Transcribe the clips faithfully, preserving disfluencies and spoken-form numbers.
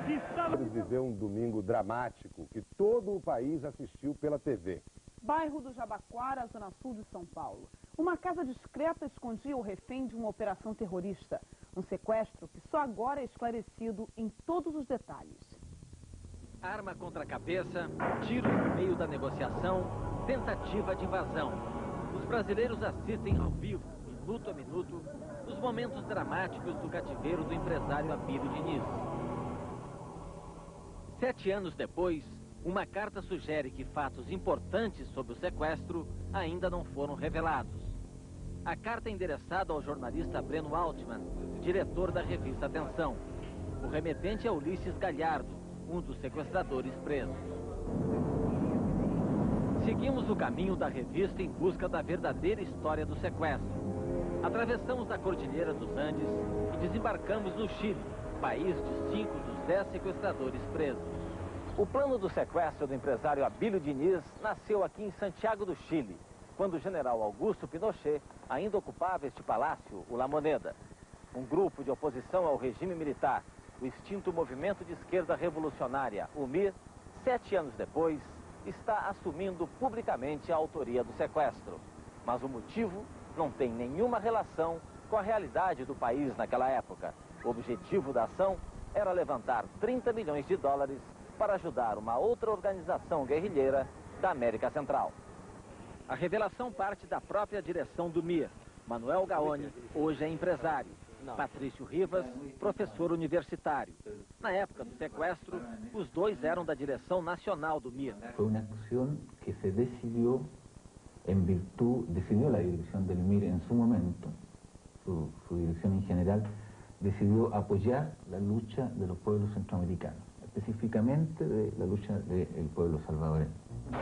Viveu um domingo dramático que todo o país assistiu pela T V. Bairro do Jabaquara, zona sul de São Paulo. Uma casa discreta escondia o refém de uma operação terrorista. Um sequestro que só agora é esclarecido em todos os detalhes. Arma contra a cabeça, tiros no meio da negociação, tentativa de invasão. Os brasileiros assistem ao vivo, minuto a minuto, os momentos dramáticos do cativeiro do empresário Abílio Diniz. Sete anos depois, uma carta sugere que fatos importantes sobre o sequestro ainda não foram revelados. A carta é endereçada ao jornalista Breno Altman, diretor da revista Atenção. O remetente é Ulisses Galhardo, um dos sequestradores presos. Seguimos o caminho da revista em busca da verdadeira história do sequestro. Atravessamos a Cordilheira dos Andes e desembarcamos no Chile, país de cinco dos dez sequestradores presos. O plano do sequestro do empresário Abílio Diniz nasceu aqui em Santiago do Chile, quando o general Augusto Pinochet ainda ocupava este palácio, o La Moneda. Um grupo de oposição ao regime militar, o extinto Movimento de Esquerda Revolucionária, o M I R, sete anos depois, está assumindo publicamente a autoria do sequestro. Mas o motivo não tem nenhuma relação com a realidade do país naquela época. O objetivo da ação era levantar trinta milhões de dólares para ajudar uma outra organização guerrilheira da América Central. A revelação parte da própria direção do M I R. Manuel Gaoni hoje é empresário. Patrício Rivas, professor universitário. Na época do sequestro, os dois eram da direção nacional do M I R. Foi uma ação que se decidiu em virtude, decidiu a direção do M I R em seu momento, sua direção em geral, decidiu apoiar a luta dos povos centro-americanos, especificamente a luta do povo salvadoreño.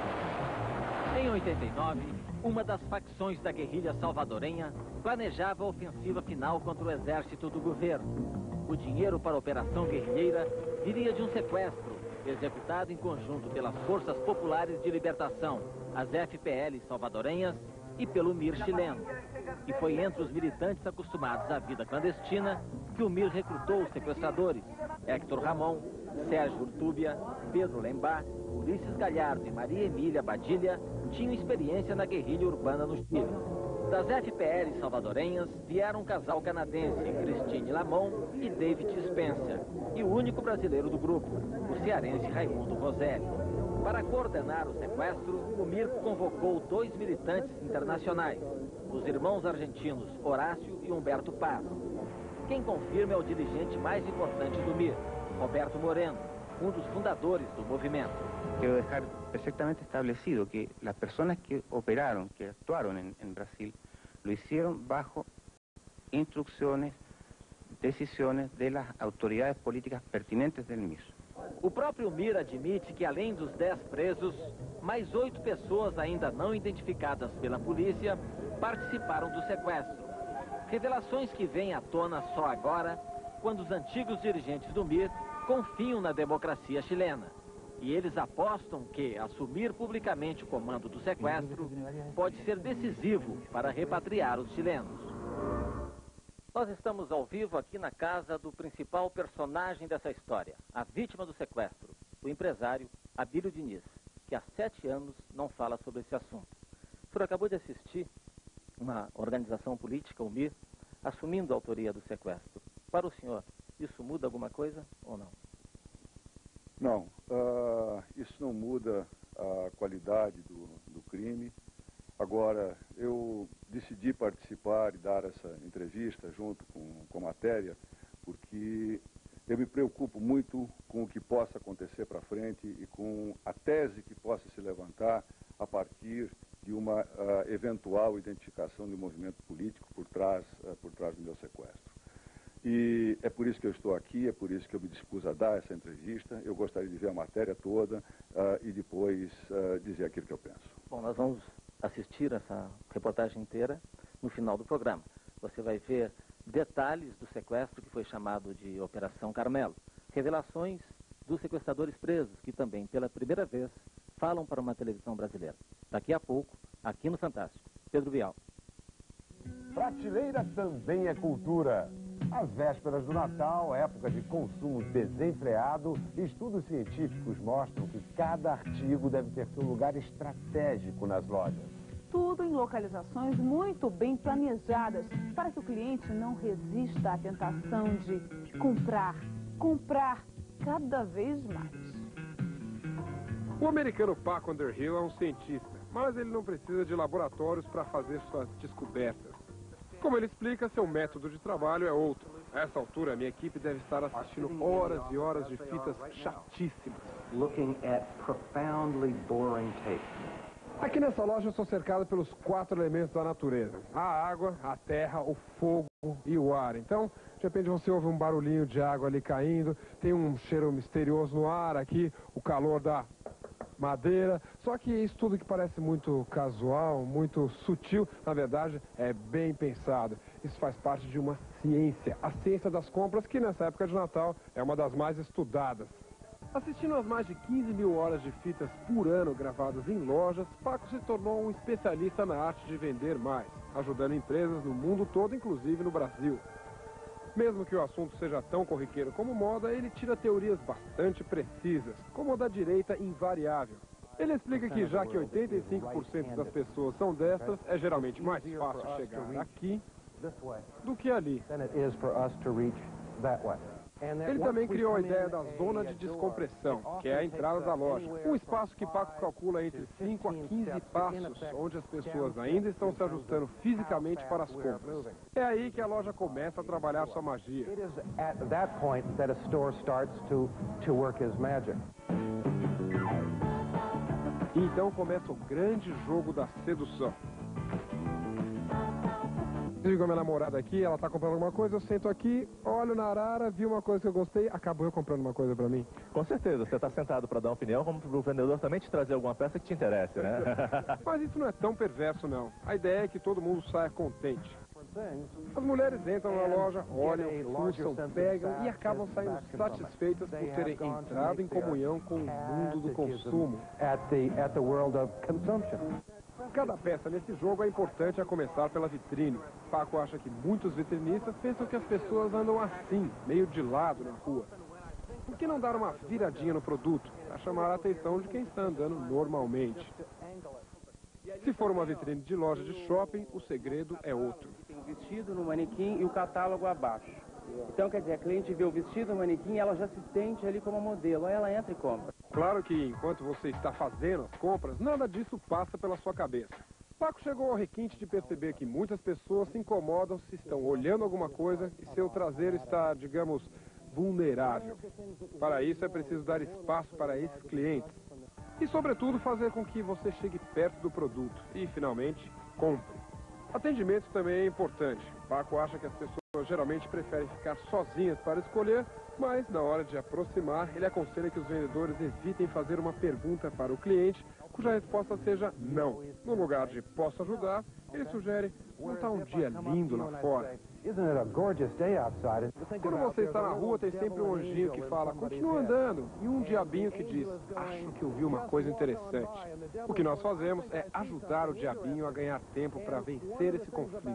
Em oitenta e nove, uma das facções da guerrilha salvadorenha planejava a ofensiva final contra o exército do governo. O dinheiro para a operação guerrilheira viria de um sequestro, executado em conjunto pelas Forças Populares de Libertação, as F P L salvadorenhas, e pelo M I R chileno. E foi entre os militantes acostumados à vida clandestina que o M I R recrutou os sequestradores. Héctor Ramon, Sérgio Urtúbia, Pedro Lembá, Ulisses Galhardo e Maria Emília Badilha tinham experiência na guerrilha urbana no Chile. Das F P L salvadorenhas vieram um casal canadense, Christine Lamon e David Spencer, e o único brasileiro do grupo, o cearense Raimundo Roselli. Para coordenar o sequestro, o M I R convocou dois militantes internacionais, os irmãos argentinos Horácio e Humberto Paz. Quem confirma é o dirigente mais importante do M I R, Roberto Moreno, um dos fundadores do movimento. Quiero dejar perfectamente establecido que las personas que operaron, que actuaron en, en Brasil, lo hicieron bajo instrucciones, decisiones de las autoridades políticas pertinentes del M I R. O próprio M I R admite que, além dos dez presos, mais oito pessoas ainda não identificadas pela polícia participaram do sequestro. Revelações que vêm à tona só agora, quando os antigos dirigentes do M I R confiam na democracia chilena. E eles apostam que assumir publicamente o comando do sequestro pode ser decisivo para repatriar os chilenos. Nós estamos ao vivo aqui na casa do principal personagem dessa história, a vítima do sequestro, o empresário Abílio Diniz, que há sete anos não fala sobre esse assunto. O senhor acabou de assistir uma organização política, o M I R, assumindo a autoria do sequestro. Para o senhor, isso muda alguma coisa ou não? Não, uh, isso não muda a qualidade do, do crime. Agora, eu decidi participar e dar essa entrevista junto com, com a matéria, porque eu me preocupo muito com o que possa acontecer para frente e com a tese que possa se levantar a partir de uma uh, eventual identificação de um movimento político por trás, uh, por trás do meu sequestro. E é por isso que eu estou aqui, é por isso que eu me dispus a dar essa entrevista. Eu gostaria de ver a matéria toda uh, e depois uh, dizer aquilo que eu penso. Bom, nós vamos assistir essa reportagem inteira no final do programa. Você vai ver detalhes do sequestro que foi chamado de Operação Carmelo. Revelações dos sequestradores presos, que também, pela primeira vez, falam para uma televisão brasileira. Daqui a pouco, aqui no Fantástico. Pedro Bial. Prateleira também é cultura. Às vésperas do Natal, época de consumo desenfreado, estudos científicos mostram que cada artigo deve ter seu lugar estratégico nas lojas. Tudo em localizações muito bem planejadas, para que o cliente não resista à tentação de comprar, comprar cada vez mais. O americano Paco Underhill é um cientista, mas ele não precisa de laboratórios para fazer suas descobertas. Como ele explica, seu método de trabalho é outro. A essa altura, a minha equipe deve estar assistindo horas e horas de fitas chatíssimas. Looking at profoundly boring tape. Aqui nessa loja eu sou cercado pelos quatro elementos da natureza. A água, a terra, o fogo e o ar. Então, de repente você ouve um barulhinho de água ali caindo, tem um cheiro misterioso no ar aqui, o calor da madeira. Só que isso tudo que parece muito casual, muito sutil, na verdade é bem pensado. Isso faz parte de uma ciência, a ciência das compras, que nessa época de Natal é uma das mais estudadas. Assistindo às mais de quinze mil horas de fitas por ano gravadas em lojas, Paco se tornou um especialista na arte de vender mais, ajudando empresas no mundo todo, inclusive no Brasil. Mesmo que o assunto seja tão corriqueiro como moda, ele tira teorias bastante precisas, como a da direita invariável. Ele explica que já que oitenta e cinco por cento das pessoas são destras, é geralmente mais fácil chegar aqui do que ali. Ele também criou a ideia da zona de descompressão, que é a entrada da loja. Um espaço que Paco calcula entre cinco a quinze passos, onde as pessoas ainda estão se ajustando fisicamente para as compras. É aí que a loja começa a trabalhar sua magia. E então começa o grande jogo da sedução. Eu digo a minha namorada aqui, ela tá comprando alguma coisa, eu sento aqui, olho na arara, vi uma coisa que eu gostei, acabou eu comprando uma coisa pra mim. Com certeza, você tá sentado para dar uma opinião, como pro vendedor também te trazer alguma peça que te interesse, né? Mas isso não é tão perverso, não. A ideia é que todo mundo saia contente. As mulheres entram na loja, olham, fuçam, pegam e acabam saindo satisfeitas por terem entrado em comunhão com o mundo do consumo. Cada peça nesse jogo é importante, a começar pela vitrine. Paco acha que muitos vitrinistas pensam que as pessoas andam assim, meio de lado na rua. Por que não dar uma viradinha no produto, para chamar a atenção de quem está andando normalmente? Se for uma vitrine de loja de shopping, o segredo é outro. Tem o vestido no manequim e o catálogo abaixo. Então, quer dizer, a cliente vê o vestido no manequim e ela já se sente ali como modelo. Aí ela entra e compra. Claro que, enquanto você está fazendo as compras, nada disso passa pela sua cabeça. Paco chegou ao requinte de perceber que muitas pessoas se incomodam se estão olhando alguma coisa e seu traseiro está, digamos, vulnerável. Para isso é preciso dar espaço para esses clientes. E, sobretudo, fazer com que você chegue perto do produto e, finalmente, compre. Atendimento também é importante. Paco acha que as pessoas geralmente preferem ficar sozinhas para escolher, mas na hora de aproximar, ele aconselha que os vendedores evitem fazer uma pergunta para o cliente, cuja resposta seja não. No lugar de posso ajudar, ele sugere, não está um dia lindo lá fora. Quando você está na rua, tem sempre um anjinho que fala, continua andando, e um diabinho que diz, acho que eu vi uma coisa interessante. O que nós fazemos é ajudar o diabinho a ganhar tempo para vencer esse conflito.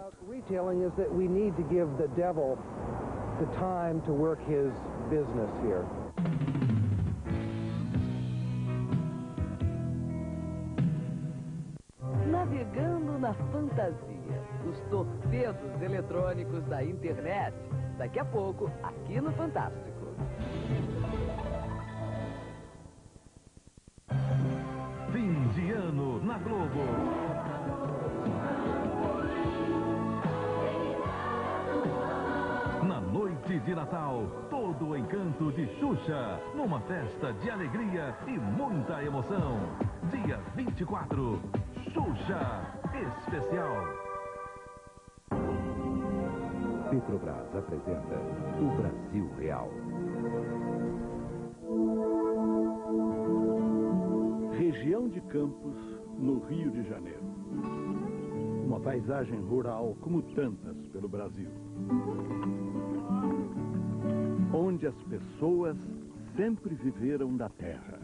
Navegando na fantasia, os torpedos eletrônicos da internet. Daqui a pouco, aqui no Fantástico. Fim de ano na Globo. Na noite de Natal, todo o encanto de Xuxa, numa festa de alegria e muita emoção. Dia vinte e quatro, Xuxa Especial. Petrobras apresenta o Brasil Real. Região de Campos, no Rio de Janeiro. Uma paisagem rural como tantas pelo Brasil. Onde as pessoas sempre viveram da terra.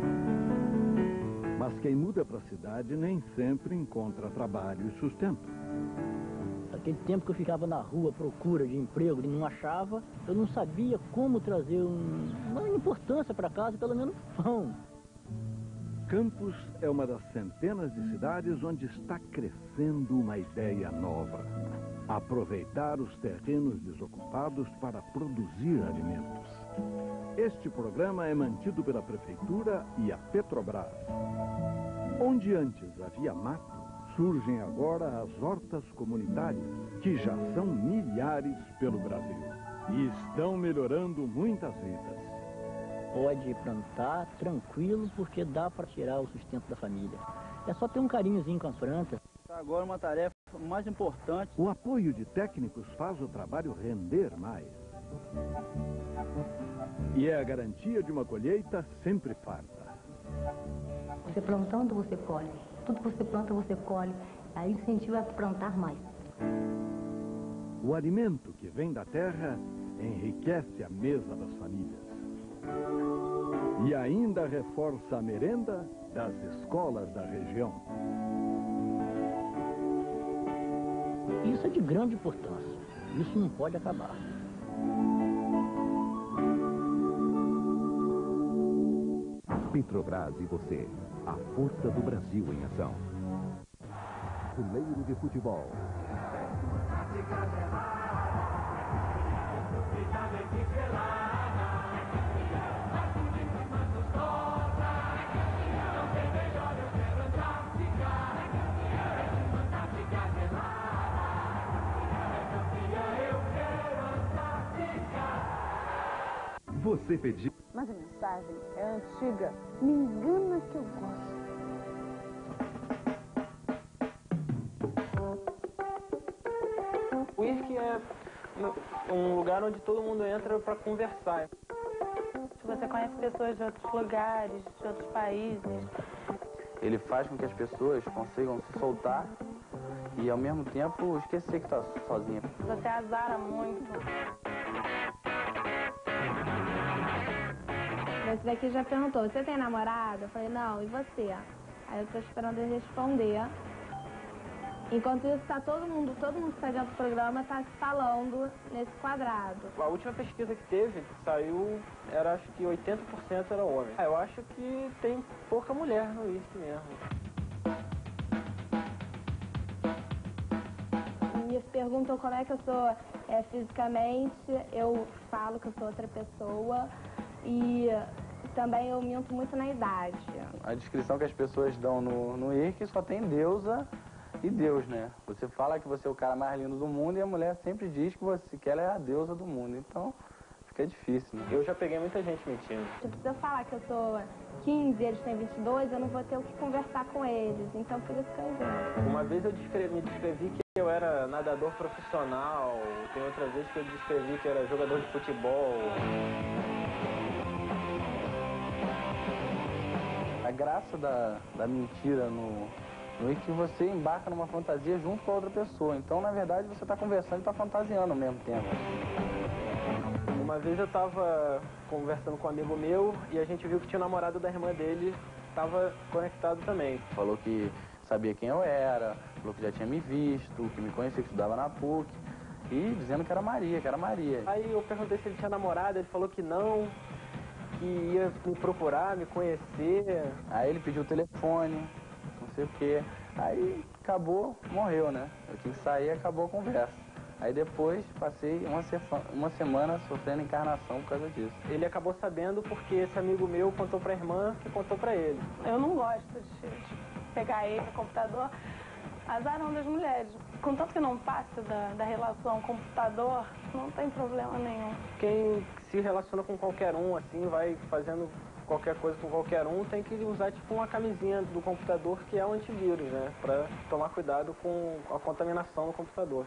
Mas quem muda para a cidade nem sempre encontra trabalho e sustento. Aquele tempo que eu ficava na rua à procura de emprego e não achava, eu não sabia como trazer um, uma importância para casa, pelo menos pão. Campos é uma das centenas de cidades onde está crescendo uma ideia nova. Aproveitar os terrenos desocupados para produzir alimentos. Este programa é mantido pela Prefeitura e a Petrobras. Onde antes havia mato, surgem agora as hortas comunitárias, que já são milhares pelo Brasil. E estão melhorando muitas vidas. Pode plantar tranquilo, porque dá para tirar o sustento da família. É só ter um carinhozinho com a planta. Agora uma tarefa mais importante. O apoio de técnicos faz o trabalho render mais. E é a garantia de uma colheita sempre farta. Você plantando, você colhe. Tudo que você planta, você colhe. Aí incentiva a plantar mais. O alimento que vem da terra enriquece a mesa das famílias. E ainda reforça a merenda das escolas da região. Isso é de grande importância. Isso não pode acabar. Petrobras e você, a força do Brasil em ação. Fuleiro de futebol. Você pediu. Mas a mensagem é antiga. Me engana que eu gosto. O uísque é um lugar onde todo mundo entra para conversar. Você conhece pessoas de outros lugares, de outros países. Ele faz com que as pessoas consigam se soltar e, ao mesmo tempo, esquecer que está sozinha. Você azara muito. Esse daqui já perguntou, você tem namorado? Eu falei, não, e você? Aí eu tô esperando ele responder. Enquanto isso, tá todo mundo, todo mundo que tá dentro do programa tá se falando nesse quadrado. A última pesquisa que teve, que saiu, era acho que oitenta por cento era homem. Eu acho que tem pouca mulher no uísque mesmo. Me perguntam como é que eu sou é, fisicamente, eu falo que eu sou outra pessoa. E também eu minto muito na idade. A descrição que as pessoas dão no, no I R C só tem deusa e Deus, né? Você fala que você é o cara mais lindo do mundo e a mulher sempre diz que, você, que ela é a deusa do mundo. Então, fica difícil, né? Eu já peguei muita gente mentindo. Se eu falar que eu sou quinze e eles têm vinte e dois, eu não vou ter o que conversar com eles. Então, por isso que eu invento. Uma vez eu descrevi, me descrevi que eu era nadador profissional. Tem outra vez que eu descrevi que eu era jogador de futebol. A graça da, da mentira no, no I R C é que você embarca numa fantasia junto com a outra pessoa. Então, na verdade, você está conversando e está fantasiando ao mesmo tempo. Uma vez eu estava conversando com um amigo meu e a gente viu que tinha o namorado da irmã dele, estava conectado também. Falou que sabia quem eu era, falou que já tinha me visto, que me conhecia, que estudava na P U C. E dizendo que era Maria, que era Maria. Aí eu perguntei se ele tinha namorado, ele falou que não. Que ia me procurar, me conhecer. Aí ele pediu o telefone, não sei o quê. Aí acabou, morreu, né? Eu tive que sair e acabou a conversa. Aí depois passei uma, uma semana sofrendo encarnação por causa disso. Ele acabou sabendo porque esse amigo meu contou pra irmã que contou pra ele. Eu não gosto de, de pegar ele no computador. Azarão das mulheres. Contanto que não passe da, da relação computador, não tem problema nenhum. Quem se relaciona com qualquer um, assim, vai fazendo qualquer coisa com qualquer um, tem que usar tipo uma camisinha do computador que é um antivírus, né? Pra tomar cuidado com a contaminação no computador.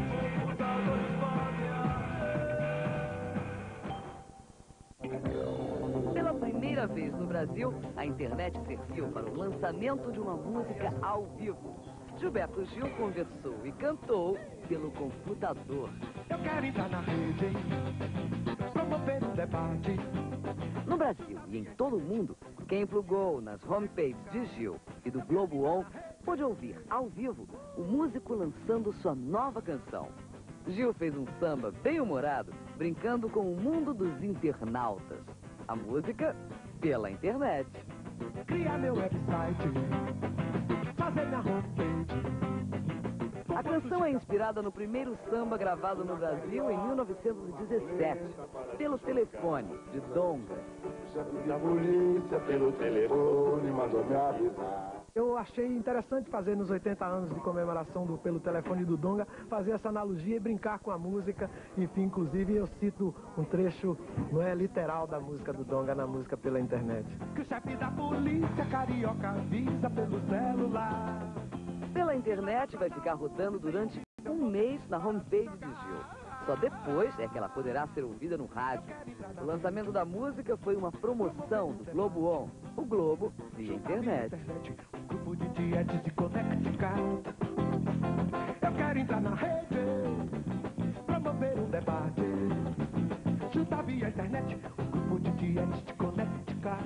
Pela primeira vez no Brasil, a internet serviu para o lançamento de uma música ao vivo. Gilberto Gil conversou e cantou pelo computador. Eu quero entrar na rede, promover um debate. No Brasil e em todo o mundo, quem plugou nas homepages de Gil e do Globo On pôde ouvir, ao vivo, o músico lançando sua nova canção. Gil fez um samba bem humorado, brincando com o mundo dos internautas. A música pela internet. Cria meu website, fazer minha homepage. A canção é inspirada no primeiro samba gravado no Brasil em mil novecentos e dezessete, pelo telefone, de Donga. A polícia pelo telefone mandou me avisar. Eu achei interessante fazer nos oitenta anos de comemoração do Pelo Telefone do Donga, fazer essa analogia e brincar com a música. Enfim, inclusive eu cito um trecho, não é literal, da música do Donga na música pela internet. Que o chefe da polícia carioca avisa pelo celular. Pela internet vai ficar rodando durante um mês na homepage de Gil. Só depois é que ela poderá ser ouvida no rádio. O lançamento da música foi uma promoção do Globo On, o Globo via internet. Um grupo de dietes de Connecticut. Eu quero entrar na rede, promover um debate. Juntar via internet, um grupo de dietes de Connecticut.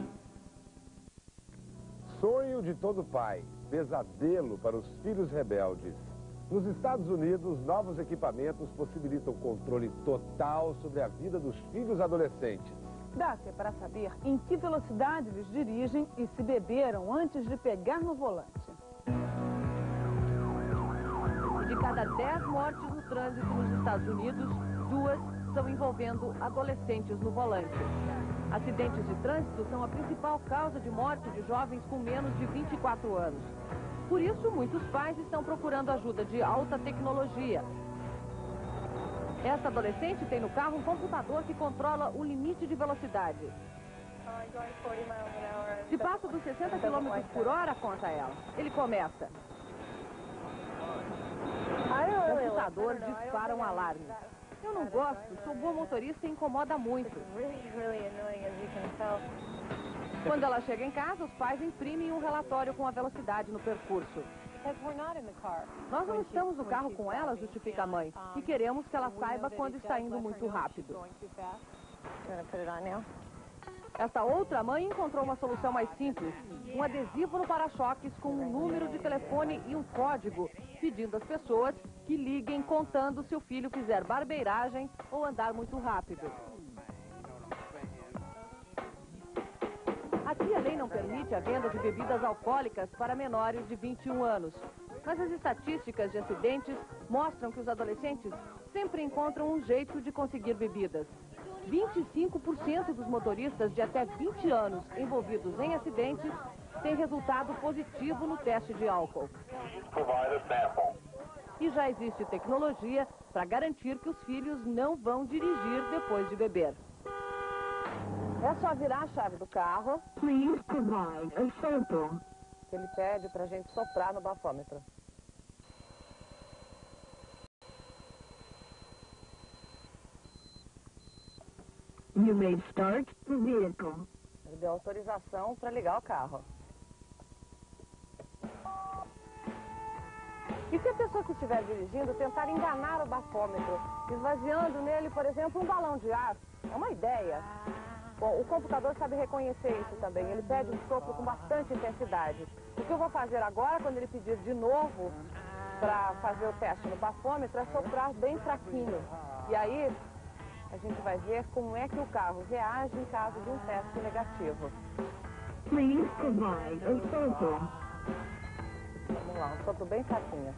Sonho de todo pai, pesadelo para os filhos rebeldes. Nos Estados Unidos, novos equipamentos possibilitam controle total sobre a vida dos filhos adolescentes. Dá-se para saber em que velocidade eles dirigem e se beberam antes de pegar no volante. De cada dez mortes no trânsito nos Estados Unidos, duas são envolvendo adolescentes no volante. Acidentes de trânsito são a principal causa de morte de jovens com menos de vinte e quatro anos. Por isso, muitos pais estão procurando ajuda de alta tecnologia. Essa adolescente tem no carro um computador que controla o limite de velocidade. Se passa dos sessenta quilômetros por hora, conta ela. Ele começa. O computador dispara um alarme. Eu não gosto, sou boa motorista e incomoda muito. Quando ela chega em casa, os pais imprimem um relatório com a velocidade no percurso. Nós não estamos no carro com ela, justifica a mãe, e queremos que ela saiba quando está indo muito rápido. Essa outra mãe encontrou uma solução mais simples, um adesivo no para-choques com um número de telefone e um código, pedindo às pessoas que liguem contando se o filho fizer barbeiragem ou andar muito rápido. Aqui a lei não permite a venda de bebidas alcoólicas para menores de vinte e um anos. Mas as estatísticas de acidentes mostram que os adolescentes sempre encontram um jeito de conseguir bebidas. vinte e cinco por cento dos motoristas de até vinte anos envolvidos em acidentes têm resultado positivo no teste de álcool. E já existe tecnologia para garantir que os filhos não vão dirigir depois de beber. É só virar a chave do carro. Please provide a sample. Ele pede para a gente soprar no bafômetro. You may start the vehicle. Ele deu autorização para ligar o carro. E se a pessoa que estiver dirigindo tentar enganar o bafômetro, esvaziando nele, por exemplo, um balão de ar? É uma ideia. Bom, o computador sabe reconhecer isso também. Ele pede um sopro com bastante intensidade. O que eu vou fazer agora, quando ele pedir de novo para fazer o teste no bafômetro, é soprar bem fraquinho. E aí, a gente vai ver como é que o carro reage em caso de um teste negativo. Please provide a sample. Vamos lá, um sopro bem fraquinho.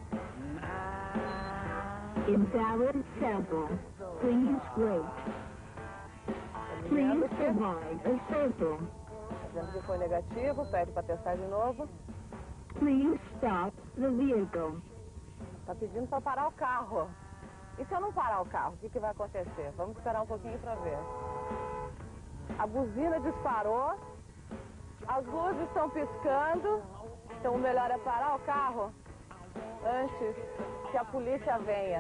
Invalid sample. Please wait. Please provide a sample. Dizendo que foi negativo, pede para testar de novo. Please stop the vehicle. Está pedindo para parar o carro. E se eu não parar o carro, o que, que vai acontecer? Vamos esperar um pouquinho para ver. A buzina disparou, as luzes estão piscando, então o melhor é parar o carro antes que a polícia venha.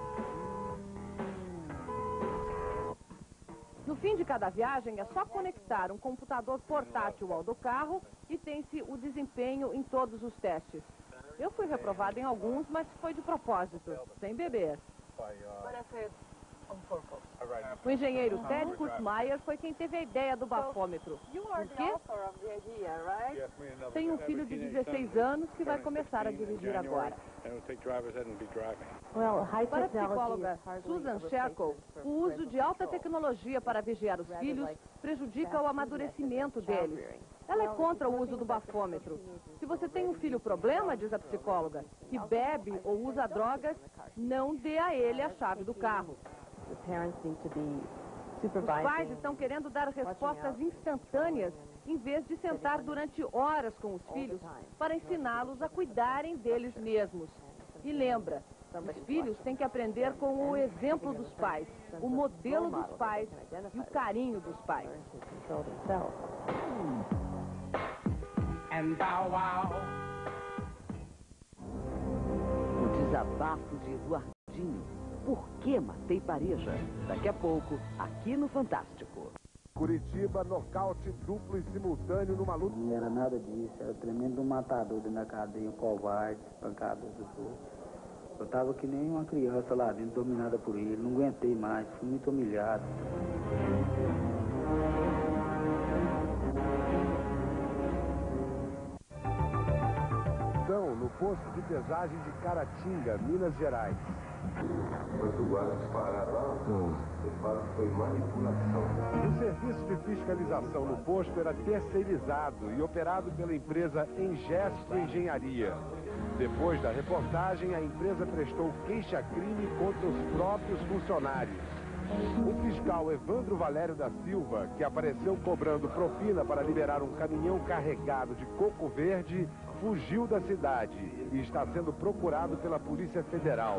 No fim de cada viagem, é só conectar um computador portátil ao do carro e tem-se o desempenho em todos os testes. Eu fui reprovada em alguns, mas foi de propósito, sem beber. O engenheiro Ted Kurtmeyer foi quem teve a ideia do bafômetro. Por quê? Tem um filho de dezesseis anos que vai começar a dirigir agora. Para a psicóloga Susan Sherkow, o uso de alta tecnologia para vigiar os filhos prejudica o amadurecimento deles. Ela é contra o uso do bafômetro. Se você tem um filho problema, diz a psicóloga, que bebe ou usa drogas, não dê a ele a chave do carro. Os pais estão querendo dar respostas instantâneas em vez de sentar durante horas com os filhos para ensiná-los a cuidarem deles mesmos. E lembra, os filhos têm que aprender com o exemplo dos pais, o modelo dos pais e o carinho dos pais. O desabafo de Eduardinho. Por que matei Pareja? Daqui a pouco, aqui no Fantástico. Curitiba, nocaute duplo e simultâneo numa luta. Não era nada disso, era tremendo matador dentro da cadeia, um covarde, pancador dos outros. Eu tava que nem uma criança lá dentro, dominada por ele. Não aguentei mais, fui muito humilhado. No posto de pesagem de Caratinga, Minas Gerais. Quando o guarda disparar lá, você fala que foi manipulação. O serviço de fiscalização no posto era terceirizado e operado pela empresa Engesto Engenharia. Depois da reportagem, a empresa prestou queixa-crime contra os próprios funcionários. O fiscal Evandro Valério da Silva, que apareceu cobrando propina para liberar um caminhão carregado de coco verde, fugiu da cidade e está sendo procurado pela Polícia Federal.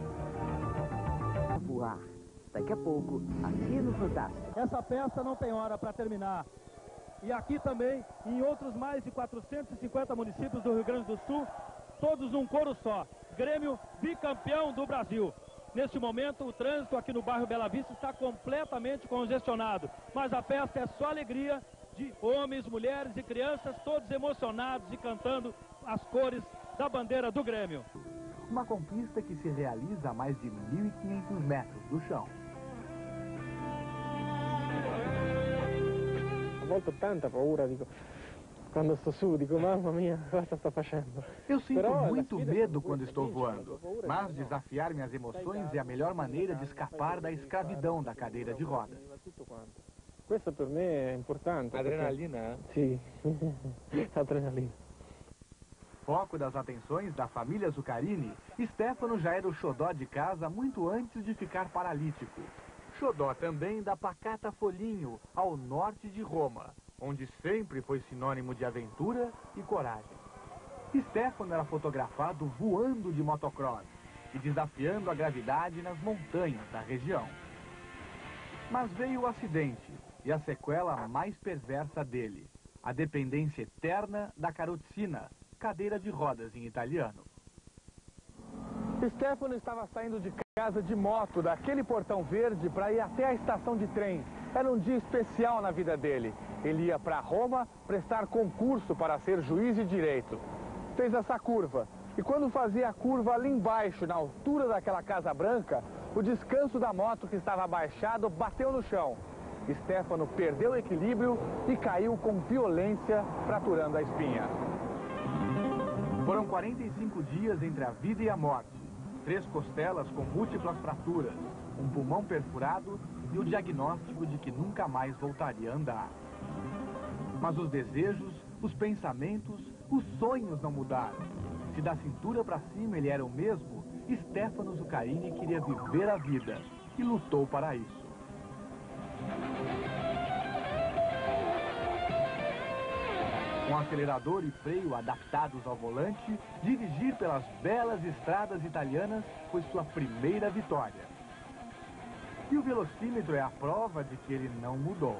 Voar. Daqui a pouco, aqui no Fantástico. Essa peça não tem hora para terminar. E aqui também, em outros mais de quatrocentos e cinquenta municípios do Rio Grande do Sul, todos num coro só. Grêmio bicampeão do Brasil. Neste momento, o trânsito aqui no bairro Bela Vista está completamente congestionado. Mas a festa é só alegria de homens, mulheres e crianças, todos emocionados e cantando as cores da bandeira do Grêmio. Uma conquista que se realiza a mais de mil e quinhentos metros do chão. A volte ho tanta paura, dico, quando sto su, dico, mamma mia, cosa sto facendo? Eu sinto muito medo quando estou voando, mas desafiar minhas emoções é a melhor maneira de escapar da escravidão da cadeira de rodas. Questo per me è importante. Adrenalina? Sì, adrenalina. Foco das atenções da família Zuccarini, Stefano já era o xodó de casa muito antes de ficar paralítico. Xodó também da pacata Folinho, ao norte de Roma, onde sempre foi sinônimo de aventura e coragem. Stefano era fotografado voando de motocross e desafiando a gravidade nas montanhas da região. Mas veio o acidente e a sequela mais perversa dele, a dependência eterna da caroticina, cadeira de rodas em italiano. Stefano estava saindo de casa de moto, daquele portão verde, para ir até a estação de trem. Era um dia especial na vida dele. Ele ia para Roma prestar concurso para ser juiz de direito. Fez essa curva. E quando fazia a curva ali embaixo, na altura daquela Casa Branca, o descanso da moto que estava abaixado bateu no chão. Stefano perdeu o equilíbrio e caiu com violência, fraturando a espinha. Foram quarenta e cinco dias entre a vida e a morte. Três costelas com múltiplas fraturas, um pulmão perfurado e o diagnóstico de que nunca mais voltaria a andar. Mas os desejos, os pensamentos, os sonhos não mudaram. Se da cintura para cima ele era o mesmo, Stefano Zuccarini queria viver a vida e lutou para isso. Com acelerador e freio adaptados ao volante, dirigir pelas belas estradas italianas foi sua primeira vitória. E o velocímetro é a prova de que ele não mudou.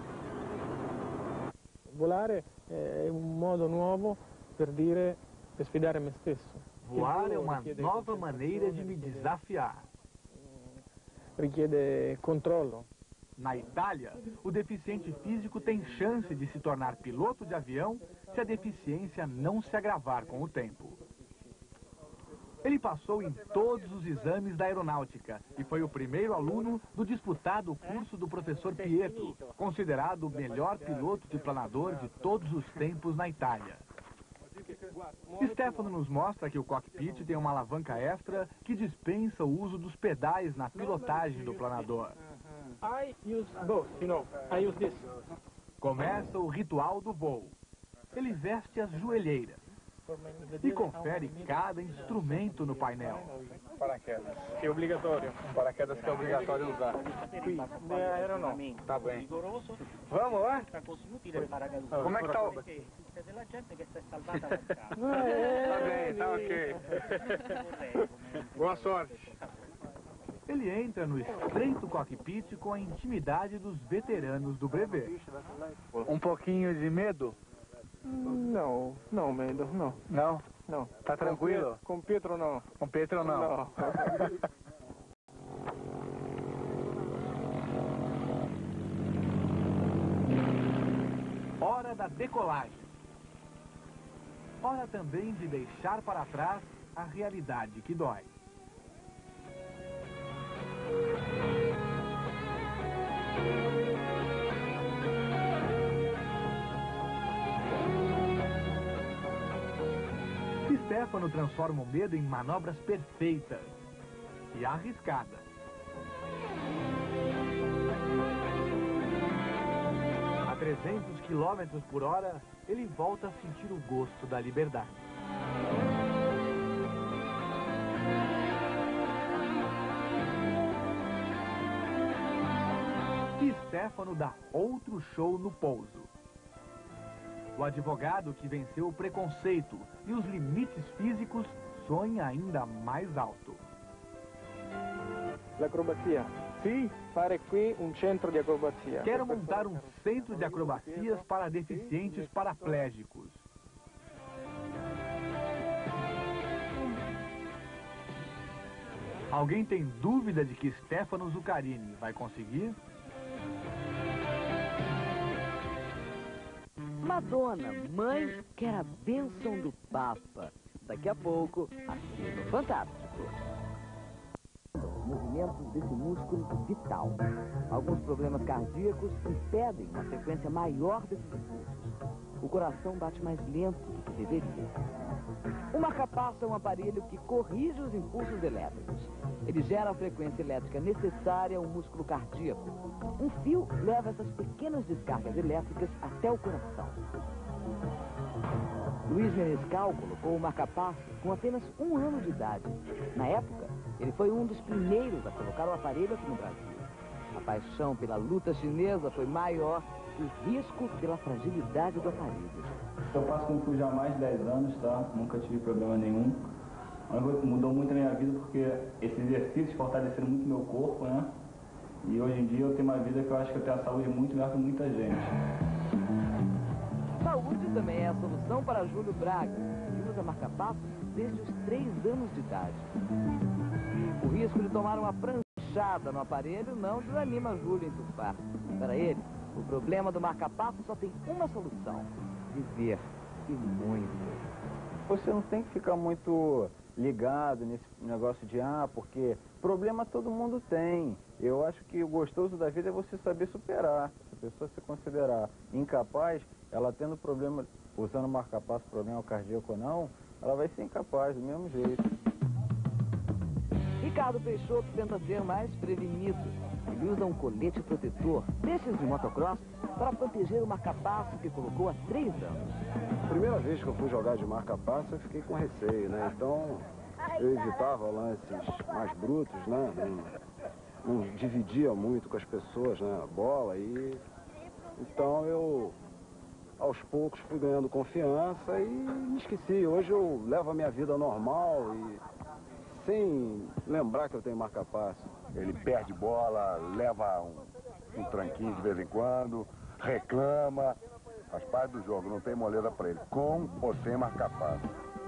Volare é um modo novo per dire, per sfidare me stesso. Voar é uma nova maneira de me desafiar. Richiede controllo. Na Itália, o deficiente físico tem chance de se tornar piloto de avião se a deficiência não se agravar com o tempo. Ele passou em todos os exames da aeronáutica e foi o primeiro aluno do disputado curso do professor Pietro, considerado o melhor piloto de planador de todos os tempos na Itália. Stefano nos mostra que o cockpit tem uma alavanca extra que dispensa o uso dos pedais na pilotagem do planador. Começa o ritual do voo. Ele veste as joelheiras e confere cada instrumento no painel. Paraquedas, que é obrigatório. Paraquedas que é obrigatório usar. Não, não. Tá bem. Vamos lá? Como é que tá o... Tá bem, tá ok. Boa sorte. Ele entra no estreito cockpit com a intimidade dos veteranos do brevet. Um pouquinho de medo? Não, não, medo, não. Não? Não. Tá tranquilo? Com Pietro não. Com Pietro não? Não. Hora da decolagem. Hora também de deixar para trás a realidade que dói. Stefano transforma o medo em manobras perfeitas e arriscadas. A trezentos quilômetros por hora, ele volta a sentir o gosto da liberdade. E Stefano dá outro show no pouso. O advogado que venceu o preconceito e os limites físicos sonha ainda mais alto. L'acrobacia. Sim. Fare qui um centro de acrobacia. Quero montar um centro de acrobacias para deficientes paraplégicos. Alguém tem dúvida de que Stefano Zuccarini vai conseguir? Madonna, mãe, quer a bênção do Papa. Daqui a pouco, aqui no Fantástico. Movimentos desse músculo vital. Alguns problemas cardíacos impedem uma frequência maior desses impulsos. O coração bate mais lento do que deveria. O marca-passo é um aparelho que corrige os impulsos elétricos. Ele gera a frequência elétrica necessária ao músculo cardíaco. Um fio leva essas pequenas descargas elétricas até o coração. Luiz Menescal colocou o marca-passo com apenas um ano de idade. Na época, ele foi um dos primeiros a colocar o aparelho aqui no Brasil. A paixão pela luta chinesa foi maior que o risco pela fragilidade do aparelho. Eu faço Kung Fu já há mais de dez anos, tá? Nunca tive problema nenhum. Mudou muito a minha vida porque esses exercícios fortaleceram muito meu corpo, né? E hoje em dia eu tenho uma vida que eu acho que eu tenho a saúde muito melhor que muita gente. Saúde também é a solução para Júlio Braga, que usa marca-passo desde os três anos de idade. O risco de tomar uma pranchada no aparelho não desanima Júlio em surfar. Para ele, o problema do marca-passo só tem uma solução: viver, e muito. Você não tem que ficar muito ligado nesse negócio de, ah, porque problema todo mundo tem. Eu acho que o gostoso da vida é você saber superar. Se a pessoa se considerar incapaz, ela tendo problema, usando marca-passo, problema cardíaco ou não, ela vai ser incapaz do mesmo jeito. Ricardo Peixoto tenta ser mais prevenido. Ele usa um colete protetor, desses de motocross, para proteger o marca-passo que colocou há três anos. Primeira vez que eu fui jogar de marca-passo, eu fiquei com receio, né? Então, eu evitava lances mais brutos, né? Não, não dividia muito com as pessoas, né? A bola e... Então, eu, aos poucos, fui ganhando confiança e me esqueci. Hoje eu levo a minha vida normal e sem lembrar que eu tenho marca-passo. Ele perde bola, leva um, um tranquinho de vez em quando, reclama, faz parte do jogo, não tem moleza pra ele, com ou sem marca-passo.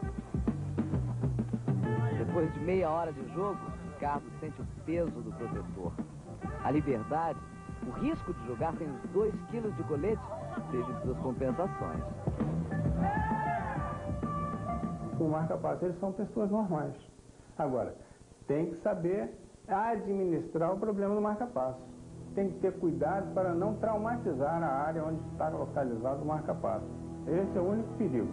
Depois de meia hora de jogo, Ricardo sente o peso do protetor. A liberdade, o risco de jogar sem os dois quilos de colete, teve suas compensações. O marca-passo, eles são pessoas normais. Agora, tem que saber administrar o problema do marca-passo. Tem que ter cuidado para não traumatizar a área onde está localizado o marca-passo. Esse é o único perigo.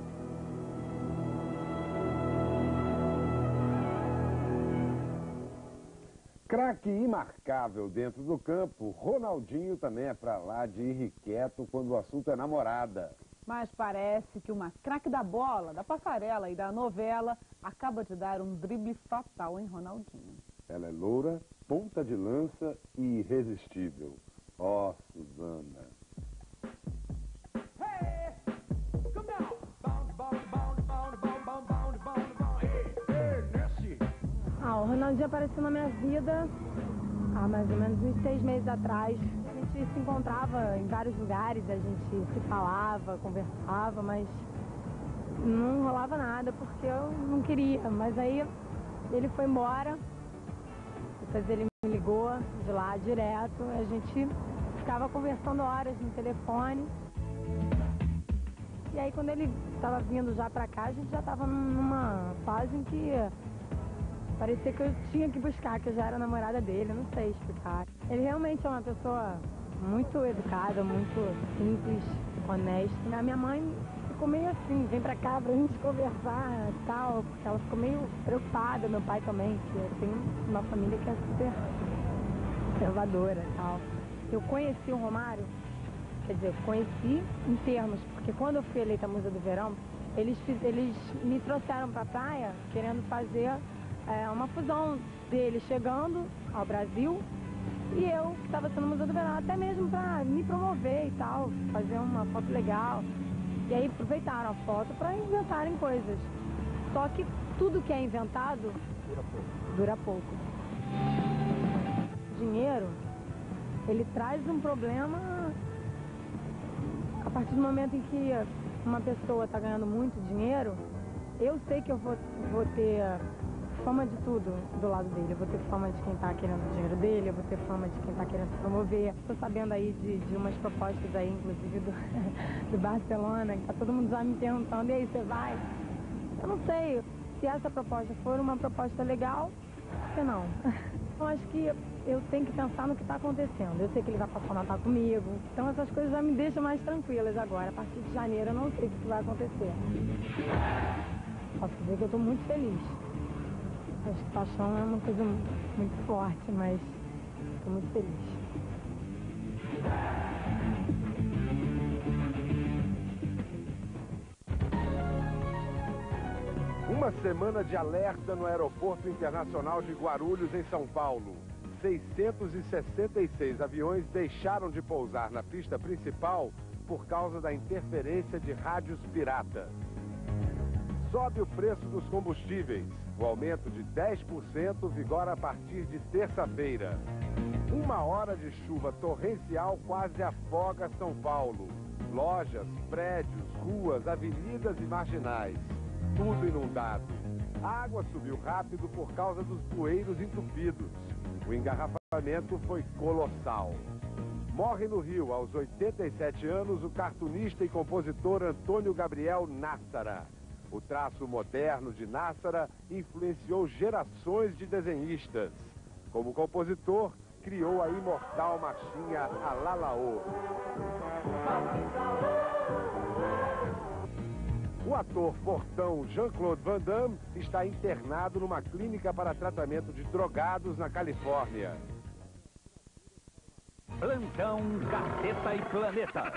Craque imarcável dentro do campo, Ronaldinho também é pra lá de irrequieto quando o assunto é namorada. Mas parece que uma craque da bola, da passarela e da novela acaba de dar um drible fatal em Ronaldinho. Ela é loura, ponta de lança e irresistível. Ó, oh, Suzana. Ah, o Ronaldinho apareceu na minha vida há mais ou menos uns seis meses atrás. A gente se encontrava em vários lugares, a gente se falava, conversava, mas não rolava nada porque eu não queria. Mas aí ele foi embora, depois ele me ligou de lá direto, a gente ficava conversando horas no telefone. E aí quando ele estava vindo já pra cá, a gente já estava numa fase em que parecia que eu tinha que buscar, que eu já era namorada dele, eu não sei explicar. Ele realmente é uma pessoa muito educada, muito simples, honesta. A minha mãe ficou meio assim, vem pra cá pra gente conversar e tal, porque ela ficou meio preocupada, meu pai também, que eu tenho uma família que é super conservadora e tal. Eu conheci o Romário, quer dizer, conheci em termos, porque quando eu fui eleita Musa do Verão, eles, fiz, eles me trouxeram pra praia querendo fazer é, uma fusão dele chegando ao Brasil e eu, que estava sendo Musa do Verão, até mesmo pra me promover e tal, fazer uma foto legal. E aí aproveitaram a foto para inventarem coisas. Só que tudo que é inventado dura pouco. Dura pouco. O dinheiro, ele traz um problema a partir do momento em que uma pessoa está ganhando muito dinheiro. Eu sei que eu vou, vou ter fama de tudo do lado dele. Eu vou ter fama de quem está querendo o dinheiro dele, eu vou ter fama de quem está querendo se promover. Estou sabendo aí de, de umas propostas aí, inclusive do, do Barcelona, que está todo mundo já me perguntando, e aí, você vai? Eu não sei. Se essa proposta for uma proposta legal, por que não? Eu acho que eu tenho que pensar no que está acontecendo. Eu sei que ele vai passar o Natal comigo, então essas coisas já me deixam mais tranquilas agora. A partir de janeiro eu não sei o que vai acontecer. Posso dizer que eu estou muito feliz. Acho que paixão é uma coisa muito forte, mas estou muito feliz. Uma semana de alerta no Aeroporto Internacional de Guarulhos, em São Paulo. seiscentos e sessenta e seis aviões deixaram de pousar na pista principal por causa da interferência de rádios piratas. Sobe o preço dos combustíveis. O aumento de dez por cento vigora a partir de terça-feira. Uma hora de chuva torrencial quase afoga São Paulo. Lojas, prédios, ruas, avenidas e marginais. Tudo inundado. A água subiu rápido por causa dos bueiros entupidos. O engarrafamento foi colossal. Morre no Rio, aos oitenta e sete anos, o cartunista e compositor Antônio Gabriel Nassara. O traço moderno de Nassara influenciou gerações de desenhistas. Como compositor, criou a imortal marchinha Alalaô. O ator fortão Jean-Claude Van Damme está internado numa clínica para tratamento de drogados na Califórnia. Plantão Caceta e Planeta.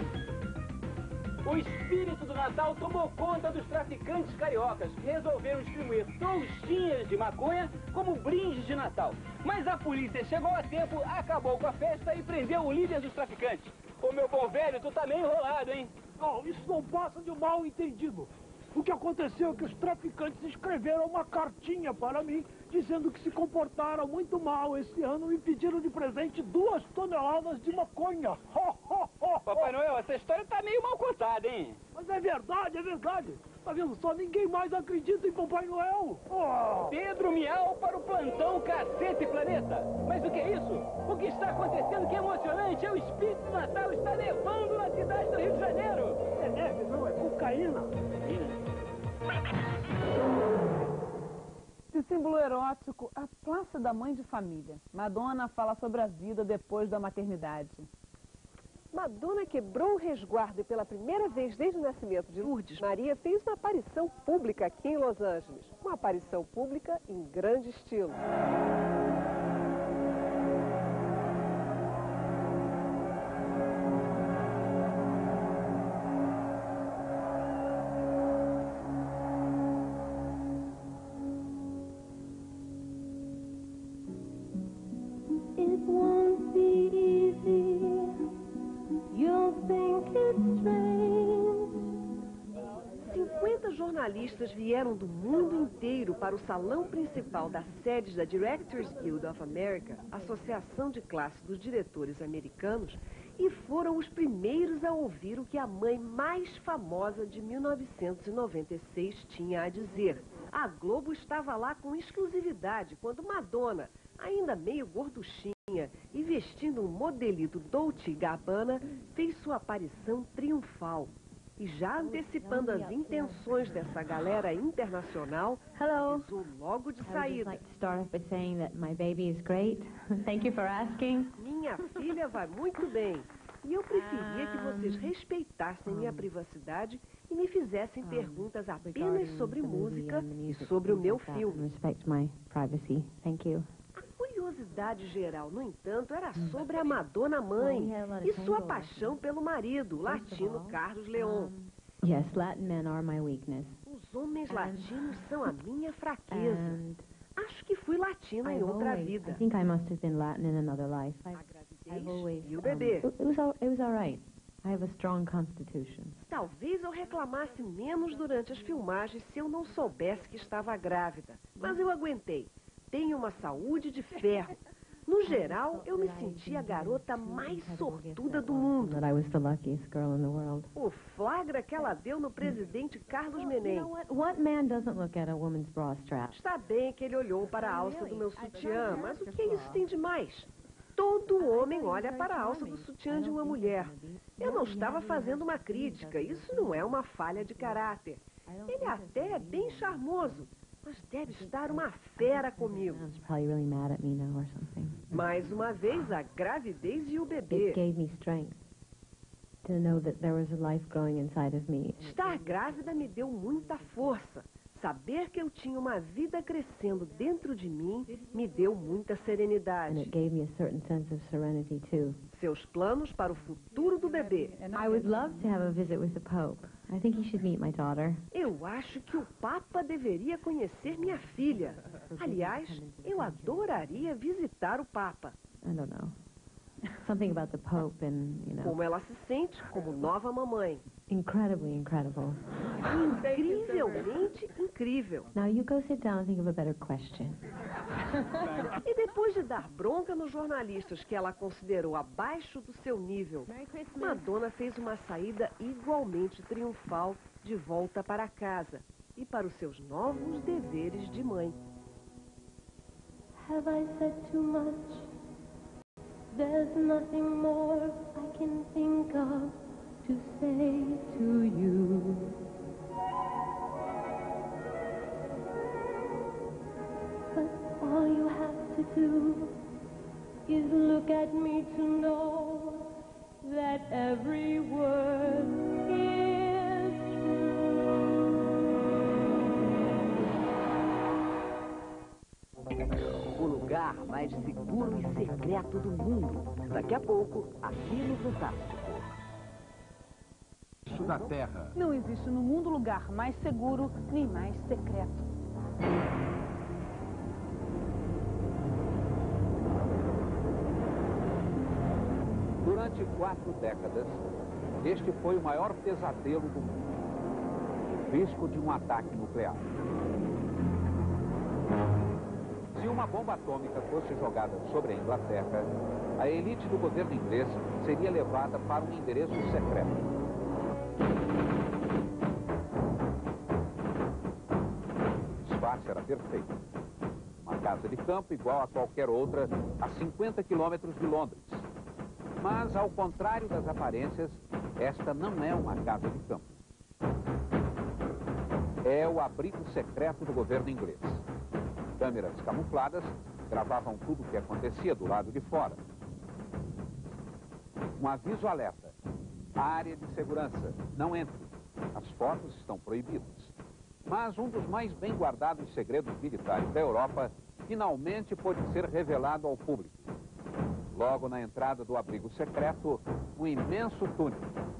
O espírito do Natal tomou conta dos traficantes cariocas, que resolveram distribuir trouxinhas de maconha como brinde de Natal. Mas a polícia chegou a tempo, acabou com a festa e prendeu o líder dos traficantes. Ô, meu bom velho, tu tá meio enrolado, hein? Não, isso não passa de um mal entendido. O que aconteceu é que os traficantes escreveram uma cartinha para mim, dizendo que se comportaram muito mal esse ano e pediram de presente duas toneladas de maconha. Papai Noel, essa história tá meio mal contada, hein? Mas é verdade, é verdade. Tá vendo só? Ninguém mais acredita em Papai Noel. Oh. Pedro Miau para o plantão Caceta e Planeta. Mas o que é isso? O que está acontecendo que é emocionante é o espírito do Natal está nevando na cidade do Rio de Janeiro. É neve, não, é cocaína. Nesse símbolo erótico, a Praça da Mãe de Família, Madonna fala sobre a vida depois da maternidade. Madonna quebrou o resguardo e pela primeira vez desde o nascimento de Lourdes, Maria fez uma aparição pública aqui em Los Angeles. Uma aparição pública em grande estilo. cinquenta jornalistas vieram do mundo inteiro para o salão principal da sede da Directors Guild of America, Associação de Classe dos Diretores Americanos, e foram os primeiros a ouvir o que a mãe mais famosa de mil novecentos e noventa e seis tinha a dizer. A Globo estava lá com exclusividade quando Madonna, ainda meio gorduchinha e vestindo um modelito Dolce e Gabbana, fez sua aparição triunfal. E já antecipando as intenções dessa galera internacional, avisou logo de saída. Minha filha vai muito bem. E eu preferia que vocês respeitassem minha privacidade e me fizessem perguntas apenas sobre música e sobre o meu filme. A curiosidade geral, no entanto, era sobre a Madonna mãe e sua paixão pelo marido, o latino Carlos León. Yes, Latin men are my weakness. Os homens latinos são a minha fraqueza. Acho que fui latina em outra vida. I think I must have been Latin in another life. A gravidez e o bebê. It was all, it was all right. I have a strong constitution. Talvez eu reclamasse menos durante as filmagens se eu não soubesse que estava grávida. Mas eu aguentei. Tenho uma saúde de ferro. No geral, eu me sentia a garota mais sortuda do mundo. O flagra que ela deu no presidente Carlos Menem. Está bem que ele olhou para a alça do meu sutiã, mas o que isso tem de mais? Todo homem olha para a alça do sutiã de uma mulher. Eu não estava fazendo uma crítica, isso não é uma falha de caráter. Ele até é bem charmoso, mas deve estar uma fera comigo. Mais uma vez, a gravidez e o bebê. Estar grávida me deu muita força. Saber que eu tinha uma vida crescendo dentro de mim me deu muita serenidade. Seus planos para o futuro do bebê. Eu acho que o Papa deveria conhecer minha filha. Aliás, eu adoraria visitar o Papa. I don't know. Something about the Pope and, you know. Como ela se sente como nova mamãe. Incredibly incredible. Incrivelmente incrível. Now you go sit down and think of a better question. E depois de dar bronca nos jornalistas que ela considerou abaixo do seu nível, Madonna fez uma saída igualmente triunfal de volta para casa e para os seus novos deveres de mãe. Have I said too much? There's nothing more I can think of to say to you. But all you have to do is look at me to know that every word is O lugar mais seguro e secreto do mundo. Daqui a pouco, aqui no Fantástico. Da Terra. Não existe no mundo lugar mais seguro nem mais secreto. Durante quatro décadas, este foi o maior pesadelo do mundo. O risco de um ataque nuclear. Se uma bomba atômica fosse jogada sobre a Inglaterra, a elite do governo inglês seria levada para um endereço secreto. O disfarce era perfeito. Uma casa de campo igual a qualquer outra, a cinquenta quilômetros de Londres. Mas, ao contrário das aparências, esta não é uma casa de campo. É o abrigo secreto do governo inglês. Câmeras camufladas gravavam tudo o que acontecia do lado de fora. Um aviso alerta. Área de segurança. Não entre. As fotos estão proibidas. Mas um dos mais bem guardados segredos militares da Europa finalmente pôde ser revelado ao público. Logo na entrada do abrigo secreto, um imenso túnel.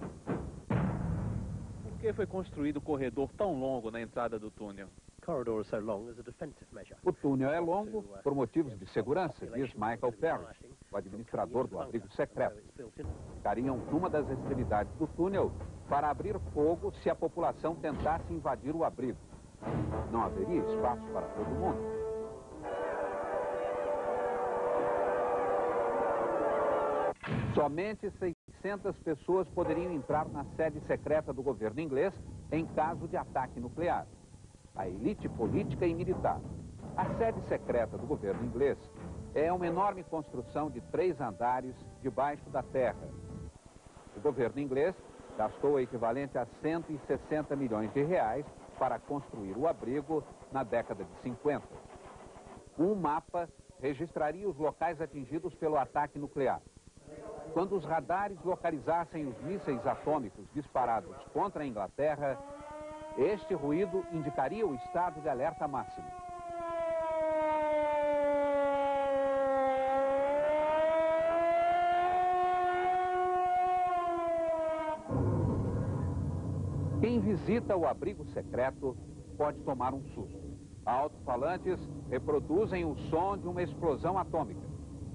Por que foi construído um corredor tão longo na entrada do túnel? O túnel é longo por motivos de segurança, diz Michael Parrish, o administrador do abrigo secreto. Ficariam numa das extremidades do túnel para abrir fogo se a população tentasse invadir o abrigo. Não haveria espaço para todo mundo. Somente seiscentas pessoas poderiam entrar na sede secreta do governo inglês em caso de ataque nuclear. A elite política e militar. A sede secreta do governo inglês é uma enorme construção de três andares debaixo da terra. O governo inglês gastou o equivalente a cento e sessenta milhões de reais para construir o abrigo na década de cinquenta. Um mapa registraria os locais atingidos pelo ataque nuclear. Quando os radares localizassem os mísseis atômicos disparados contra a Inglaterra, este ruído indicaria o estado de alerta máximo. Quem visita o abrigo secreto pode tomar um susto. Alto-falantes reproduzem o som de uma explosão atômica.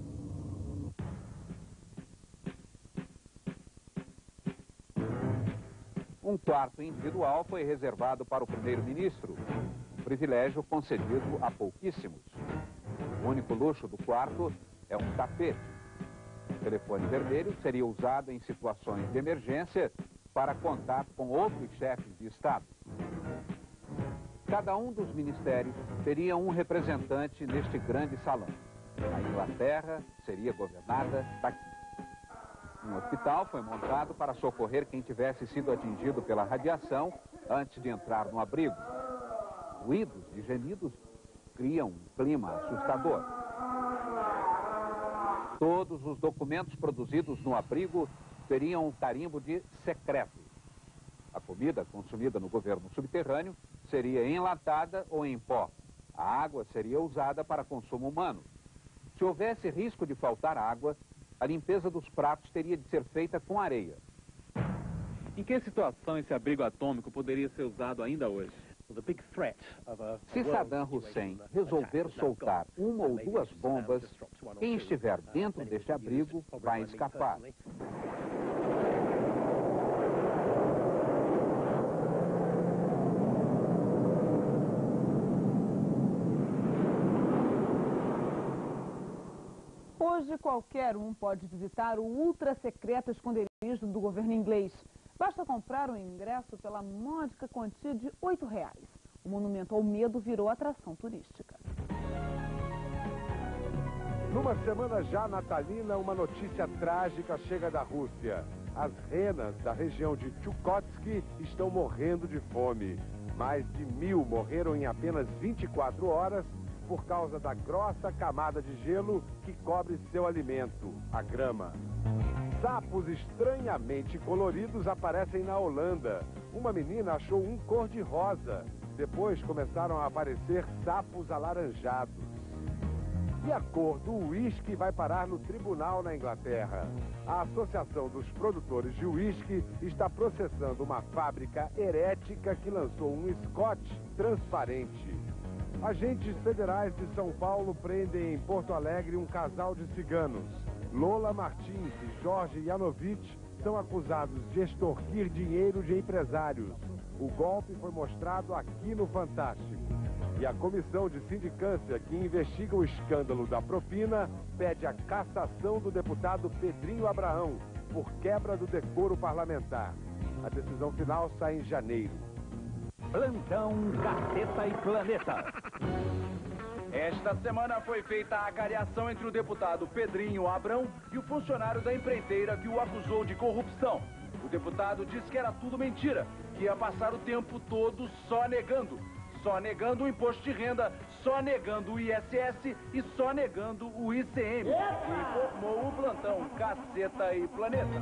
Um quarto individual foi reservado para o primeiro-ministro, um privilégio concedido a pouquíssimos. O único luxo do quarto é um tapete. O telefone vermelho seria usado em situações de emergência para contato com outros chefes de Estado. Cada um dos ministérios teria um representante neste grande salão. A Inglaterra seria governada daqui. Um hospital foi montado para socorrer quem tivesse sido atingido pela radiação antes de entrar no abrigo. Ruídos e gemidos criam um clima assustador. Todos os documentos produzidos no abrigo teriam um carimbo de secreto. A comida consumida no governo subterrâneo seria enlatada ou em pó. A água seria usada para consumo humano. Se houvesse risco de faltar água, a limpeza dos pratos teria de ser feita com areia. Em que situação esse abrigo atômico poderia ser usado ainda hoje? Se Saddam Hussein resolver soltar uma ou duas bombas, quem estiver dentro deste abrigo vai escapar. Hoje, qualquer um pode visitar o ultra-secreto esconderijo do governo inglês. Basta comprar um ingresso pela módica quantia de oito reais. O Monumento ao Medo virou atração turística. Numa semana já natalina, uma notícia trágica chega da Rússia. As renas da região de Chukotsky estão morrendo de fome. Mais de mil morreram em apenas vinte e quatro horas por causa da grossa camada de gelo que cobre seu alimento, a grama. Sapos estranhamente coloridos aparecem na Holanda. Uma menina achou um cor-de-rosa. Depois começaram a aparecer sapos alaranjados. E a cor do uísque vai parar no tribunal na Inglaterra. A Associação dos Produtores de Uísque está processando uma fábrica herética que lançou um scotch transparente. Agentes federais de São Paulo prendem em Porto Alegre um casal de ciganos. Lola Martins e Jorge Yanovich são acusados de extorquir dinheiro de empresários. O golpe foi mostrado aqui no Fantástico. E a comissão de sindicância que investiga o escândalo da propina pede a cassação do deputado Pedrinho Abraão por quebra do decoro parlamentar. A decisão final sai em janeiro. Plantão Gazeta e Planeta. Esta semana foi feita a agariação entre o deputado Pedrinho Abrão e o funcionário da empreiteira que o acusou de corrupção. O deputado disse que era tudo mentira, que ia passar o tempo todo só negando. só negando o imposto de renda, só negando o I S S e só negando o I C M. Informou o plantão Caceta e Planeta.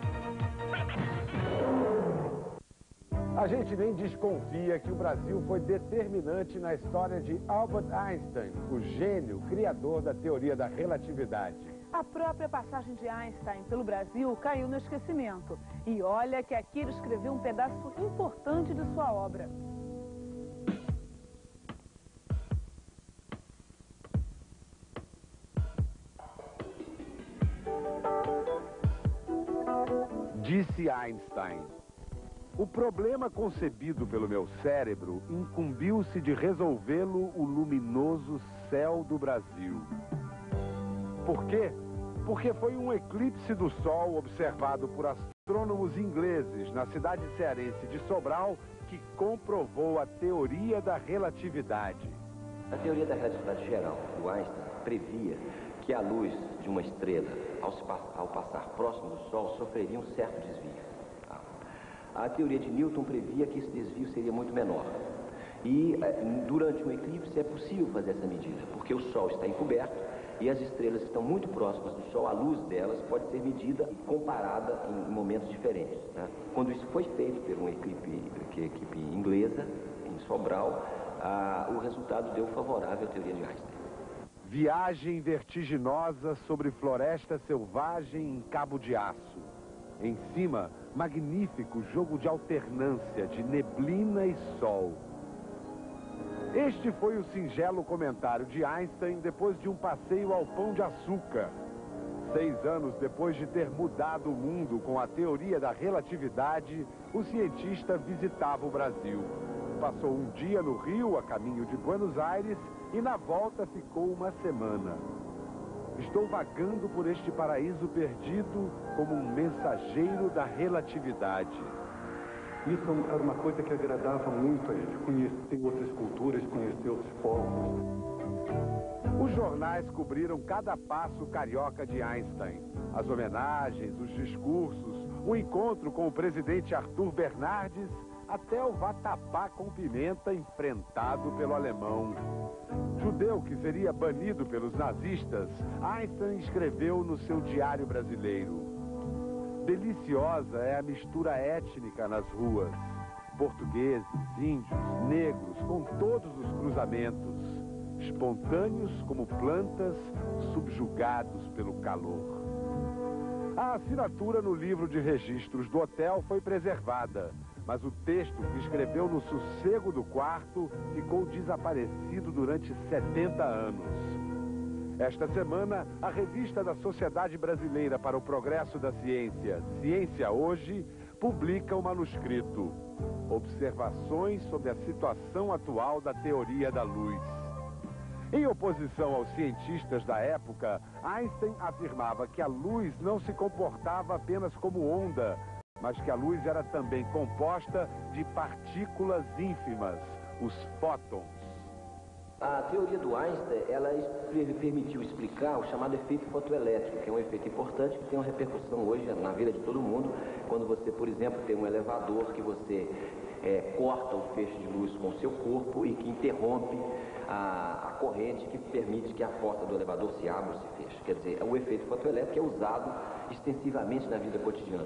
A gente nem desconfia que o Brasil foi determinante na história de Albert Einstein, o gênio criador da teoria da relatividade. A própria passagem de Einstein pelo Brasil caiu no esquecimento. E olha que aqui ele escreveu um pedaço importante de sua obra. Disse Einstein: o problema concebido pelo meu cérebro incumbiu-se de resolvê-lo o luminoso céu do Brasil. Por quê? Porque foi um eclipse do Sol observado por astrônomos ingleses na cidade cearense de Sobral que comprovou a teoria da relatividade. A teoria da relatividade geral do Einstein previa que a luz de uma estrela, ao, se, ao passar próximo do Sol, sofreria um certo desvio. A teoria de Newton previa que esse desvio seria muito menor. E durante um eclipse é possível fazer essa medida, porque o Sol está encoberto e as estrelas estão muito próximas do Sol, a luz delas pode ser medida e comparada em momentos diferentes. Né? Quando isso foi feito por uma equipe, equipe inglesa, em Sobral, ah, o resultado deu favorável à teoria de Einstein. Viagem vertiginosa sobre floresta selvagem em Cabo de Aço. Em cima, magnífico jogo de alternância de neblina e sol. Este foi o singelo comentário de Einstein depois de um passeio ao Pão de Açúcar. Seis anos depois de ter mudado o mundo com a teoria da relatividade, o cientista visitava o Brasil. Passou um dia no Rio, a caminho de Buenos Aires, e na volta ficou uma semana. Estou vagando por este paraíso perdido como um mensageiro da relatividade. Isso era uma coisa que agradava muito a ele, conhecer outras culturas, conhecer outros povos. Os jornais cobriram cada passo carioca de Einstein. As homenagens, os discursos, o encontro com o presidente Arthur Bernardes, até o vatapá com pimenta enfrentado pelo alemão. Judeu que seria banido pelos nazistas, Einstein escreveu no seu diário brasileiro: deliciosa é a mistura étnica nas ruas. Portugueses, índios, negros, com todos os cruzamentos. Espontâneos como plantas, subjugados pelo calor. A assinatura no livro de registros do hotel foi preservada, mas o texto que escreveu no sossego do quarto ficou desaparecido durante setenta anos. Esta semana, a revista da Sociedade Brasileira para o Progresso da Ciência, Ciência Hoje, publica o manuscrito Observações sobre a situação atual da teoria da luz. Em oposição aos cientistas da época, Einstein afirmava que a luz não se comportava apenas como onda, mas que a luz era também composta de partículas ínfimas, os fótons. A teoria do Einstein, ela permitiu explicar o chamado efeito fotoelétrico, que é um efeito importante que tem uma repercussão hoje na vida de todo mundo. Quando você, por exemplo, tem um elevador que você é, corta o feixe de luz com o seu corpo e que interrompe a, a corrente que permite que a porta do elevador se abra ou se feche. Quer dizer, o efeito fotoelétrico é usado extensivamente na vida cotidiana.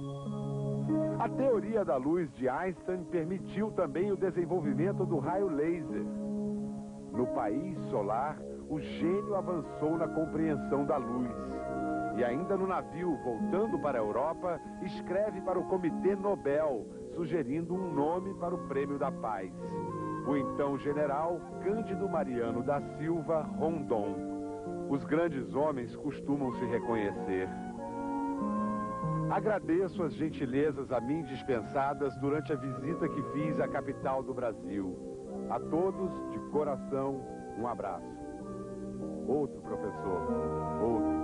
A teoria da luz de Einstein permitiu também o desenvolvimento do raio laser. No país solar, o gênio avançou na compreensão da luz. E ainda no navio, voltando para a Europa, escreve para o Comitê Nobel, sugerindo um nome para o Prêmio da Paz. O então general Cândido Mariano da Silva Rondon. Os grandes homens costumam se reconhecer. Agradeço as gentilezas a mim dispensadas durante a visita que fiz à capital do Brasil. A todos, de coração, um abraço. Outro, professor. Outro.